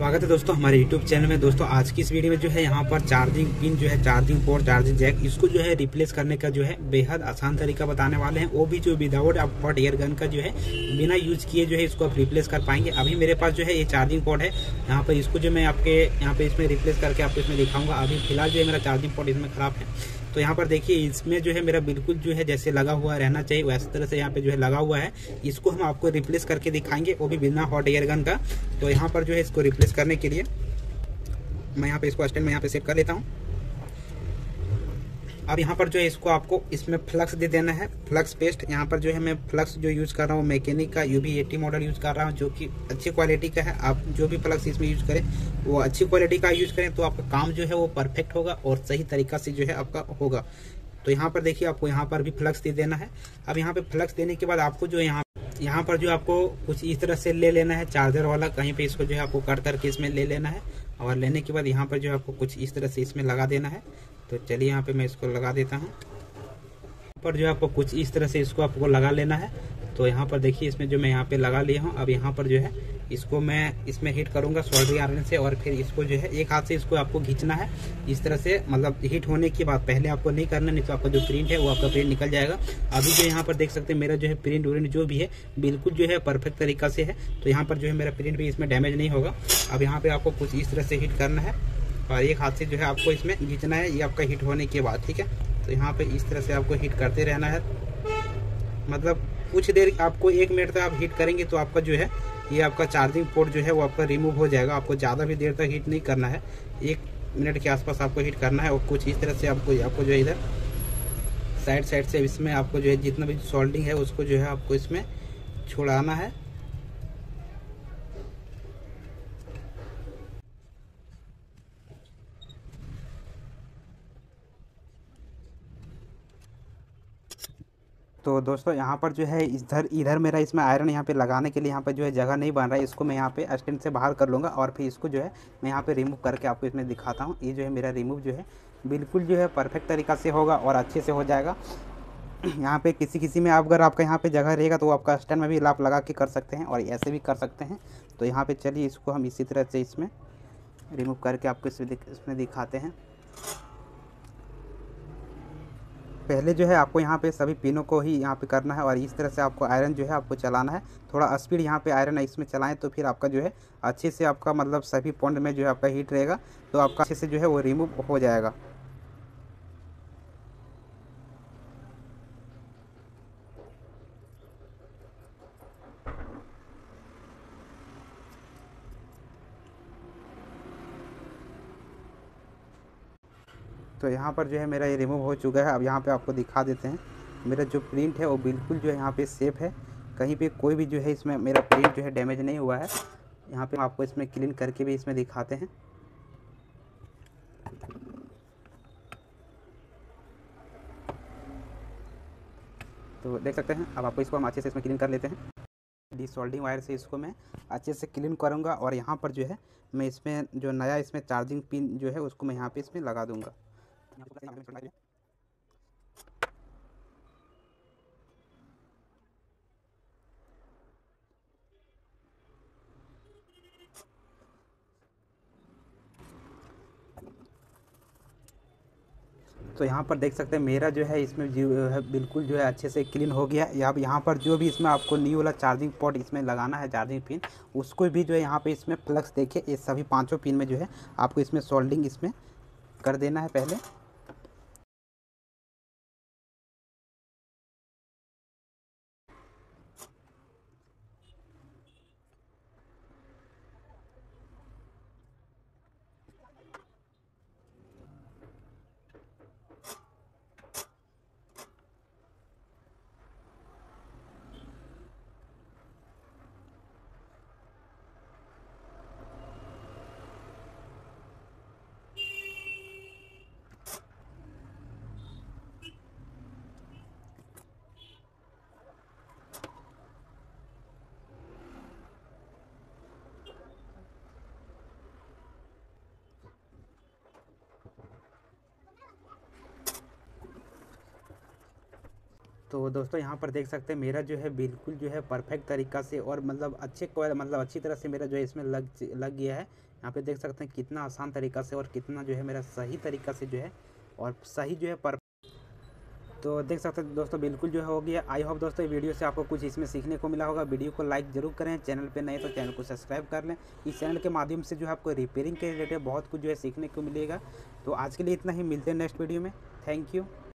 स्वागत है दोस्तों हमारे YouTube चैनल में। दोस्तों आज की इस वीडियो में जो है यहाँ पर चार्जिंग पिन जो है, चार्जिंग पोर्ट, चार्जिंग जैक, इसको जो है रिप्लेस करने का जो है बेहद आसान तरीका बताने वाले हैं। वो भी जो विदाउट आप हॉट एयर गन का जो है बिना यूज किए जो है इसको आप रिप्लेस कर पाएंगे। अभी मेरे पास जो है ये चार्जिंग पोर्ट है, यहाँ पर इसको जो मैं आपके यहाँ पे इसमें रिप्लेस करके आपको इसमें दिखाऊंगा। अभी फिलहाल जो है मेरा चार्जिंग पोर्ट इसमें खराब है, तो यहाँ पर देखिए इसमें जो है मेरा बिल्कुल जो है जैसे लगा हुआ रहना चाहिए वैसे तरह से यहाँ पे जो है लगा हुआ है। इसको हम आपको रिप्लेस करके दिखाएंगे, वो भी बिना हॉट एयर गन का। तो यहाँ पर जो है इसको रिप्लेस करने के लिए मैं यहाँ पे इसको स्टैंड में यहाँ पे सेट कर लेता हूँ। अब यहाँ पर जो है इसको आपको इसमें फ्लक्स दे देना है, फ्लक्स पेस्ट। यहाँ पर जो है मैं फ्लक्स जो यूज़ कर रहा हूँ मैकेनिक का UV80 मॉडल यूज़ कर रहा हूँ, जो कि अच्छी क्वालिटी का है। आप जो भी फ्लक्स इसमें यूज़ करें वो अच्छी क्वालिटी का यूज़ करें तो आपका काम जो है वो परफेक्ट होगा और सही तरीका से जो है आपका होगा। तो यहाँ पर देखिए आपको यहाँ पर भी फ्लक्स दे देना है। अब यहाँ पे फ्लक्स देने के बाद आपको जो यहाँ पर जो आपको कुछ इस तरह से ले लेना है चार्जर वाला, कहीं पे इसको जो है आपको कट करके इसमें ले लेना है। और लेने के बाद यहाँ पर जो है आपको कुछ इस तरह से इसमें लगा देना है। तो चलिए यहाँ पे मैं इसको लगा देता हूँ। यहाँ पर जो है आपको कुछ इस तरह से इसको आपको लगा लेना है। तो यहाँ पर देखिए इसमें जो मैं यहाँ पे लगा लिया हूँ। अब यहाँ पर जो है इसको मैं इसमें हीट करूँगा सोल्डरिंग आयरन से, और फिर इसको जो है एक हाथ से इसको आपको खींचना है इस तरह से। मतलब हीट होने के बाद पहले आपको नहीं करना, नहीं तो आपका जो प्रिंट है वो आपका प्रिंट निकल जाएगा। अभी जो यहाँ पर देख सकते हैं मेरा जो है प्रिंट व्रिंट जो भी है बिल्कुल जो है परफेक्ट तरीका से है। तो यहाँ पर जो है मेरा प्रिंट भी इसमें डैमेज नहीं होगा। अब यहाँ पे आपको कुछ इस तरह से हीट करना है और एक हाथ से जो है आपको इसमें खींचना है, ये आपका हीट होने के बाद, ठीक है। तो यहाँ पे इस तरह से आपको हीट करते रहना है। मतलब कुछ देर आपको 1 मिनट तक आप हीट करेंगे तो आपका जो है ये आपका चार्जिंग पोर्ट जो है वो आपका रिमूव हो जाएगा। आपको ज़्यादा भी देर तक हीट नहीं करना है, 1 मिनट के आसपास आपको हीट करना है। और कुछ इस तरह से आपको जो है इधर साइड से इसमें आपको जो है जितना भी सोल्डिंग है उसको जो है आपको इसमें छुड़ाना है। तो दोस्तों यहाँ पर जो है इधर मेरा इसमें आयरन यहाँ पे लगाने के लिए यहाँ पे जो है जगह नहीं बन रहा है। इसको मैं यहाँ पे स्टैंड से बाहर कर लूँगा और फिर इसको जो है मैं यहाँ पे रिमूव करके आपको इसमें दिखाता हूँ। ये जो है मेरा रिमूव जो है बिल्कुल जो है परफेक्ट तरीका से होगा और अच्छे से हो जाएगा। यहाँ पे किसी में अगर आपका यहाँ पे जगह रहेगा तो आपका स्टैंड में भी आप लगा के कर सकते हैं और ऐसे भी कर सकते हैं। तो यहाँ पे चलिए इसको हम इसी तरह से इसमें रिमूव करके आपको इसमें दिखाते हैं। पहले जो है आपको यहाँ पे सभी पिनों को ही यहाँ पे करना है और इस तरह से आपको आयरन जो है आपको चलाना है। थोड़ा स्पीड यहाँ पे आयरन इसमें चलाएं तो फिर आपका जो है अच्छे से आपका मतलब सभी पॉइंट में जो है आपका हीट रहेगा, तो आपका अच्छे से जो है वो रिमूव हो जाएगा। तो यहाँ पर जो है मेरा ये रिमूव हो चुका है। अब यहाँ पे आपको दिखा देते हैं मेरा जो प्रिंट है वो बिल्कुल जो है यहाँ पे सेफ है। कहीं पे कोई भी जो है इसमें मेरा प्रिंट जो है डैमेज नहीं हुआ है। यहाँ पे आपको इसमें क्लीन करके भी इसमें दिखाते हैं। तो देख सकते हैं। अब आपको इसको हम अच्छे से इसमें क्लीन कर लेते हैं। डिसोल्डिंग वायर से इसको मैं अच्छे से क्लीन करूँगा और यहाँ पर जो है मैं इसमें जो नया इसमें चार्जिंग पिन जो है उसको मैं यहाँ पे इसमें लगा दूँगा। तो यहाँ पर देख सकते हैं मेरा जो है इसमें जो है बिल्कुल जो है अच्छे से क्लीन हो गया। अब यहाँ पर जो भी इसमें आपको न्यू वाला चार्जिंग पोर्ट इसमें लगाना है, चार्जिंग पिन, उसको भी जो है यहाँ पे इसमें फ्लक्स देखिए ये सभी 5 पिन में जो है आपको इसमें सोल्डिंग इसमें कर देना है पहले। तो दोस्तों यहाँ पर देख सकते हैं मेरा जो है बिल्कुल जो है परफेक्ट तरीका से और मतलब अच्छी तरह से मेरा जो है इसमें लग गया है। यहाँ पे देख सकते हैं कितना आसान तरीका से और कितना जो है मेरा सही तरीका से जो है और सही जो है पर। तो देख सकते हैं दोस्तों बिल्कुल जो है हो गया। आई होप दोस्तों वीडियो से आपको कुछ इसमें सीखने को मिला होगा। वीडियो को लाइक जरूर करें, चैनल पे नए तो चैनल को सब्सक्राइब कर लें। इस चैनल के माध्यम से जो है आपको रिपेयरिंग के रिलेटेड बहुत कुछ जो है सीखने को मिलेगा। तो आज के लिए इतना ही, मिलते हैं नेक्स्ट वीडियो में। Thank you.